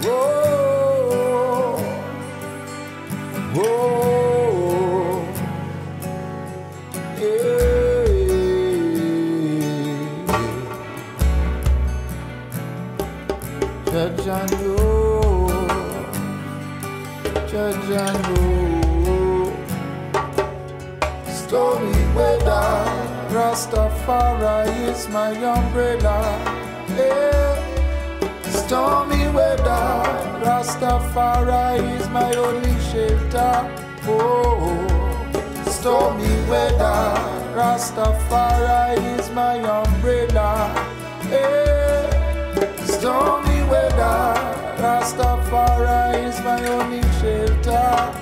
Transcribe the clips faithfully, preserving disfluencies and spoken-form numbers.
Whoa, whoa, yeah. Judge and know, judge and know. Stormy weather, Rastafari is my umbrella. Yeah. Stormy weather, Rastafari is my only shelter. Oh, stormy weather, Rastafari is my umbrella. Hey, stormy weather, Rastafari is my only shelter.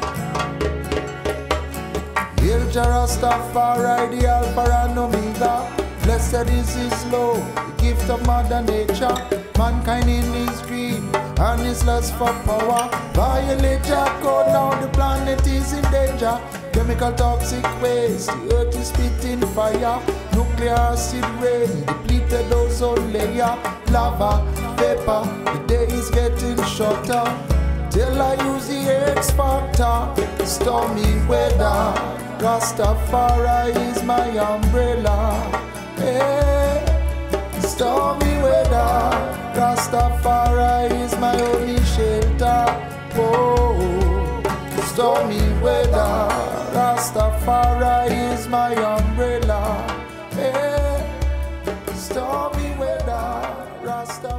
Hail Jah Rastafari, the Alpha and Omega. Blessed is His law, the gift of Mother Nature. Mankind in his greed and his lust for power. Violate Jah code, now the planet is in danger. Chemical toxic waste, the earth is spitting fire. Nuclear acid rain, depleted ozone layer. Lava, vapor, the day is getting shorter. Till I use the X factor. Stormy weather, Rastafari is my umbrella. Hey, stormy weather, Rastafari is my only shelter. Oh, stormy weather, Rastafari is my umbrella. Hey, stormy weather, Rastafari.